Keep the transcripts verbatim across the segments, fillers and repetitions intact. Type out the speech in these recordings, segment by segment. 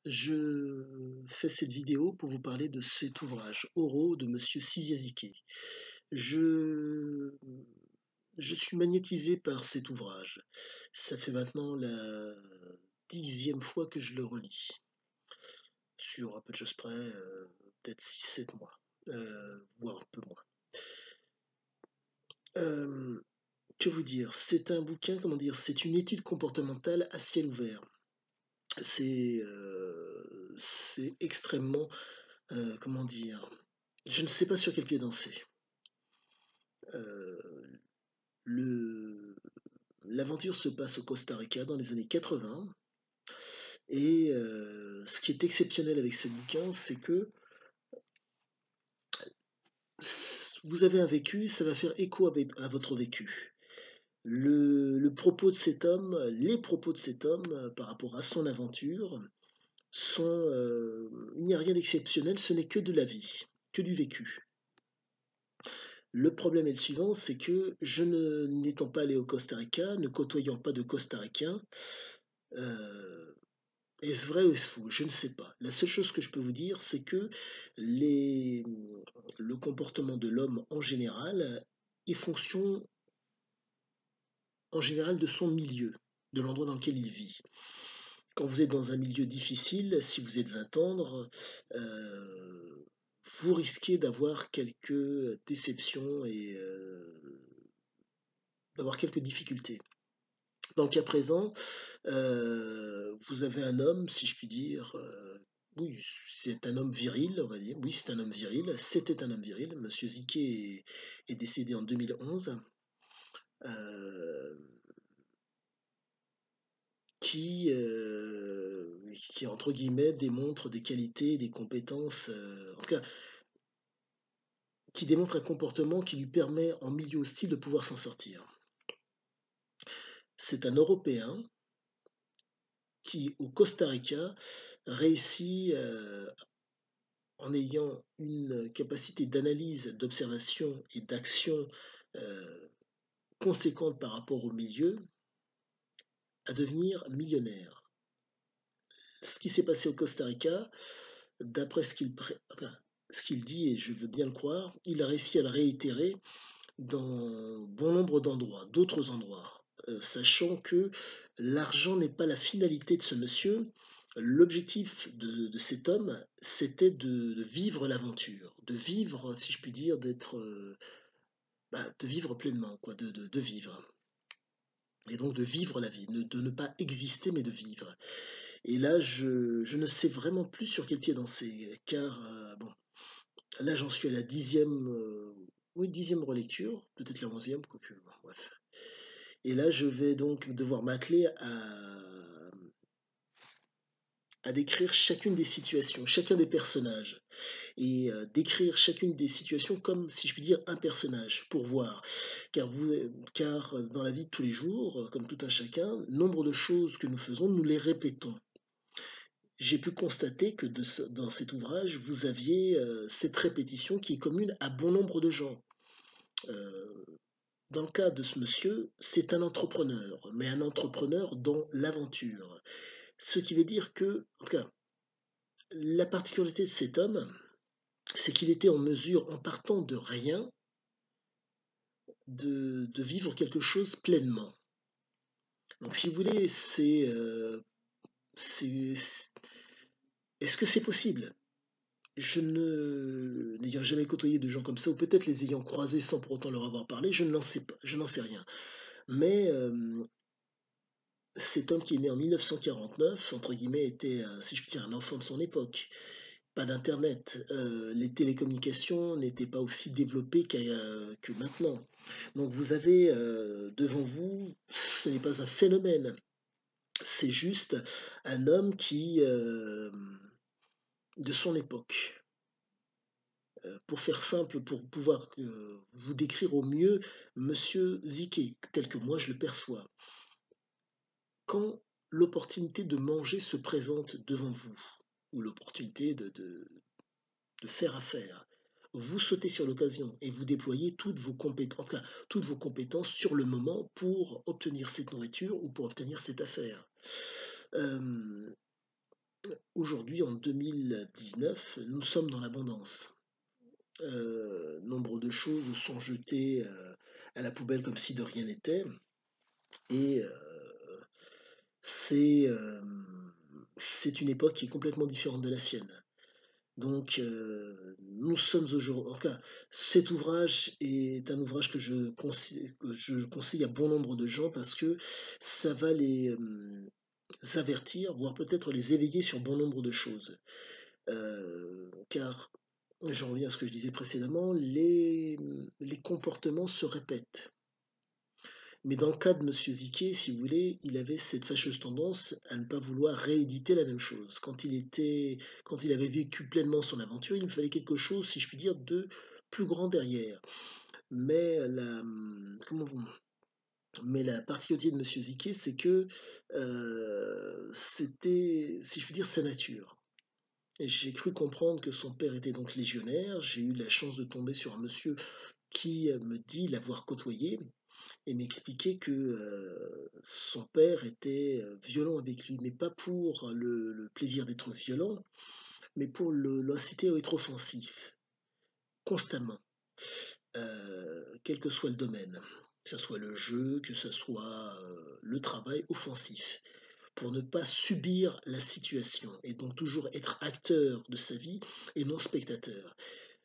Je fais cette vidéo pour vous parler de cet ouvrage, Oro de Monsieur Ciziaziki. Je, je suis magnétisé par cet ouvrage. Ça fait maintenant la dixième fois que je le relis. Sur un peu de choses près, euh, peut-être six sept mois, euh, voire un peu moins. Euh, que vous dire? C'est un bouquin, comment dire? C'est une étude comportementale à ciel ouvert. C'est euh, c'est extrêmement, euh, comment dire? Je ne sais pas sur quel pied danser. Euh, le, L'aventure se passe au Costa Rica dans les années quatre-vingts. Et euh, ce qui est exceptionnel avec ce bouquin, c'est que vous avez un vécu, ça va faire écho avec, à votre vécu. Le, le propos de cet homme, les propos de cet homme euh, par rapport à son aventure, sont, euh, il n'y a rien d'exceptionnel, ce n'est que de la vie, que du vécu. Le problème est le suivant, c'est que je ne n'étant pas allé au Costa Rica, ne côtoyant pas de Costa Ricains, euh, est-ce vrai ou est-ce faux? Je ne sais pas. La seule chose que je peux vous dire, c'est que les, le comportement de l'homme en général est fonction en général de son milieu, de l'endroit dans lequel il vit. Quand vous êtes dans un milieu difficile, si vous êtes un tendre, euh, vous risquez d'avoir quelques déceptions et euh, d'avoir quelques difficultés. Dans le cas présent, euh, vous avez un homme, si je puis dire, euh, oui, c'est un homme viril, on va dire, oui, c'est un homme viril, c'était un homme viril, Monsieur Ziké est, est décédé en deux mille onze, euh, qui, euh, qui, entre guillemets, démontre des qualités, des compétences, euh, en tout cas, qui démontre un comportement qui lui permet, en milieu hostile, de pouvoir s'en sortir. C'est un Européen qui, au Costa Rica, réussit, euh, en ayant une capacité d'analyse, d'observation et d'action euh, conséquente par rapport au milieu, à devenir millionnaire. Ce qui s'est passé au Costa Rica, d'après ce qu'il enfin, ce qu'il dit, et je veux bien le croire, il a réussi à le réitérer dans bon nombre d'endroits, d'autres endroits, euh, sachant que l'argent n'est pas la finalité de ce monsieur. L'objectif de, de cet homme, c'était de, de vivre l'aventure, de vivre, si je puis dire, d'être, euh, bah, de vivre pleinement, quoi, de, de, de vivre. Et donc de vivre la vie, de, de ne pas exister, mais de vivre. Et là, je, je ne sais vraiment plus sur quel pied danser, car, euh, bon, là, j'en suis à la dixième, euh, oui, dixième relecture, peut-être la onzième, quoique, bon, bref. Et là, je vais donc devoir m'atteler à, à décrire chacune des situations, chacun des personnages, et euh, décrire chacune des situations comme, si je puis dire, un personnage, pour voir. Car, vous, car dans la vie de tous les jours, comme tout un chacun, nombre de choses que nous faisons, nous les répétons. J'ai pu constater que de ce- dans cet ouvrage, vous aviez euh, cette répétition qui est commune à bon nombre de gens. Euh, Dans le cas de ce monsieur, c'est un entrepreneur, mais un entrepreneur dans l'aventure. Ce qui veut dire que, en tout cas, la particularité de cet homme, c'est qu'il était en mesure, en partant de rien, de, de vivre quelque chose pleinement. Donc, si vous voulez, c'est, euh, c'est, est-ce que c'est possible? Je ne, n'ayant jamais côtoyé de gens comme ça, ou peut-être les ayant croisés sans pour autant leur avoir parlé, je n'en sais pas, je n'en sais rien. Mais euh, cet homme qui est né en mille neuf cent quarante-neuf, entre guillemets, était, un- si je puis dire, un enfant de son époque. Pas d'Internet. Euh, les télécommunications n'étaient pas aussi développées qu'à- euh, que maintenant. Donc vous avez euh, devant vous, ce n'est pas un phénomène, c'est juste un homme qui, euh, de son époque. Euh, pour faire simple, pour pouvoir euh, vous décrire au mieux Monsieur Ziké, tel que moi je le perçois. Quand l'opportunité de manger se présente devant vous, ou l'opportunité de, de, de faire affaire, vous sautez sur l'occasion et vous déployez toutes vos compétences, en tout cas, toutes vos compétences sur le moment pour obtenir cette nourriture ou pour obtenir cette affaire. Euh, Aujourd'hui, en deux mille dix-neuf, nous sommes dans l'abondance. Heu, nombre de choses sont jetées, heu, à la poubelle comme si de rien n'était et heu, c'est, hem, c'est une époque qui est complètement différente de la sienne. Donc heu, nous sommes aujour en tout cas, cet ouvrage est un ouvrage que je conseille que je conseille à bon nombre de gens parce que ça va les, hem, avertir, voire peut-être les éveiller sur bon nombre de choses. Heu, car j'en reviens à ce que je disais précédemment, les, mmh, les comportements se répètent. Mais dans le cas de Monsieur Ziquier, si vous voulez, il avait cette fâcheuse tendance à ne pas vouloir rééditer la même chose. Quand il était quand il avait vécu pleinement son aventure, il lui fallait quelque chose, si je puis dire, de plus grand derrière. Mais la, mmh, comment vous mais la particularité de Monsieur Ziquier, c'est que, heu, c'était, si je puis dire, sa nature. Et j'ai cru comprendre que son père était donc légionnaire. J'ai eu la chance de tomber sur un monsieur qui, heu, me dit l'avoir côtoyé et m'expliquait que, heu, son père était, heu, violent avec lui, mais pas pour le le plaisir d'être violent, mais pour le l'inciter à être offensif, constamment, heu, quel que soit le domaine. Que ça soit le jeu, que ça soit, heu, le travail, offensif, pour ne pas subir la situation et donc toujours être acteur de sa vie et non spectateur.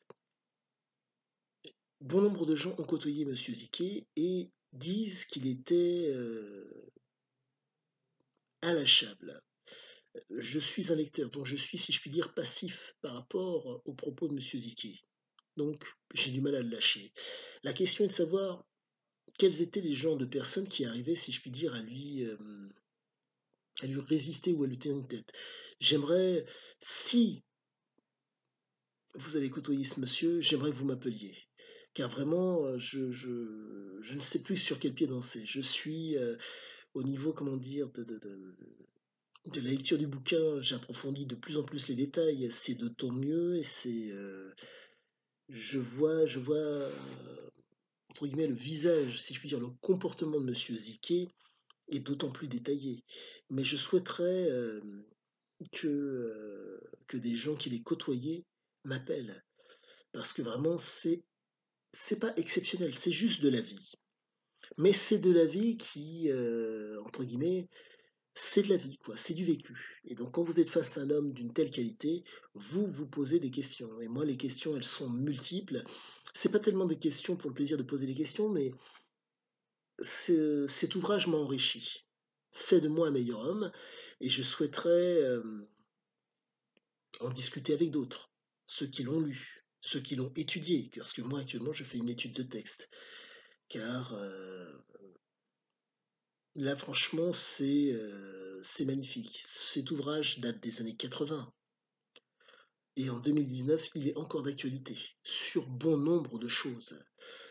Bon nombre de gens ont côtoyé Monsieur Ziquet et disent qu'il était, heu, intouchable. Je suis un lecteur, donc je suis, si je puis dire, passif par rapport aux propos de Monsieur Ziquier. Donc j'ai du mal à le lâcher. La question est de savoir quels étaient les genres de personnes qui arrivaient, si je puis dire, à lui, hem, à lui résister ou à lui tenir tête. J'aimerais, si vous avez côtoyé ce monsieur, j'aimerais que vous m'appeliez. Car vraiment, heu, je je je ne sais plus sur quel pied danser. Je suis, heu, au niveau, comment dire, de de de de la lecture du bouquin, j'approfondis de plus en plus les détails. C'est d'autant mieux et c'est, heu, je vois je vois, heu, entre guillemets «le visage», si je puis dire, le comportement de Monsieur Ziquet est d'autant plus détaillé. Mais je souhaiterais, hem, que, heu, que des gens qui l'aient côtoyé m'appellent. Parce que vraiment c'est c'est pas exceptionnel, c'est juste de la vie. Mais c'est de la vie qui, heu, entre guillemets, c'est de la vie quoi, c'est du vécu. Et donc quand vous êtes face à un homme d'une telle qualité, vous vous posez des questions. Et moi les questions elles sont multiples. C'est pas tellement des questions pour le plaisir de poser des questions, mais ce cet ouvrage m'a enrichi, fait de moi un meilleur homme et je souhaiterais, hem, en discuter avec d'autres. Ceux qui l'ont lu, ceux qui l'ont étudié, parce que moi actuellement je fais une étude de texte. Car, heu, là franchement c'est, heu, c'est magnifique. Cet ouvrage date des années quatre-vingts et en deux mille dix-neuf, il est encore d'actualité, sur bon nombre de choses.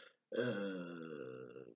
Heu,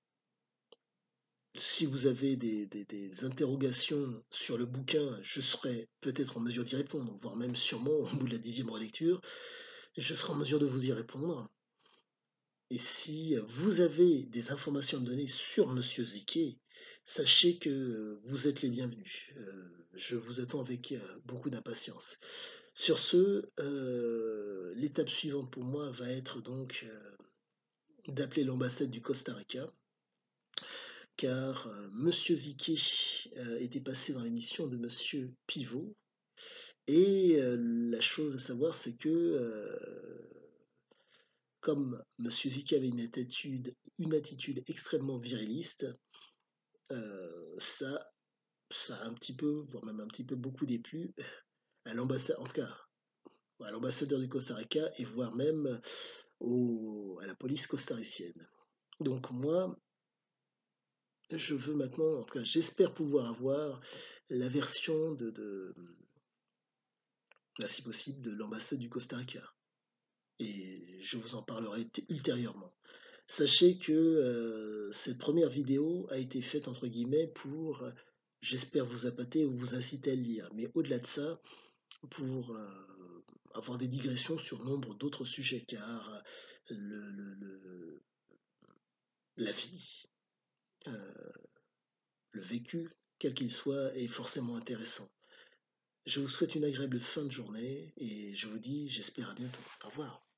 si vous avez des des des interrogations sur le bouquin, je serai peut-être en mesure d'y répondre, voire même sûrement au bout de la dixième relecture, je serai en mesure de vous y répondre. Et si vous avez des informations à me donner sur Monsieur Ziquier, sachez que vous êtes les bienvenus. Heu, je vous attends avec, heu, beaucoup d'impatience. Sur ce, heu, l'étape suivante pour moi va être donc, heu, d'appeler l'ambassade du Costa Rica car, heu, Monsieur Ziquier, heu, était passé dans l'émission de Monsieur Pivot et heu, la chose à savoir c'est que, heu comme Monsieur Ziquier avait une attitude une attitude extrêmement viriliste, heu, ça ça a un petit peu, voire même un petit peu beaucoup déplu à l'ambassade en tout cas, à l'ambassadeur du Costa Rica et voire même au à la police costaricienne. Donc moi, je veux maintenant, en tout cas j'espère pouvoir avoir la version de de, mmh, bah, si possible de l'ambassade du Costa Rica et je vous en parlerai t ultérieurement. Sachez que, heu, cette première vidéo a été faite entre guillemets pour, heu, j'espère vous appâter ou vous inciter à le lire. Mais au-delà de ça, pour, heu, avoir des digressions sur nombre d'autres sujets car, le le le la vie, heu, le vécu, quel qu'il soit, est forcément intéressant. Je vous souhaite une agréable fin de journée et je vous dis, j'espère à bientôt. Au revoir.